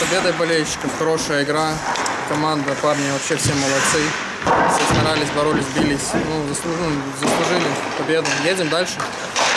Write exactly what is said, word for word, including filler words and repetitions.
победой болельщиков. Хорошая игра. Команда, парни вообще все молодцы. Все старались, боролись, бились. Ну, заслужили, заслужили победу. Едем дальше.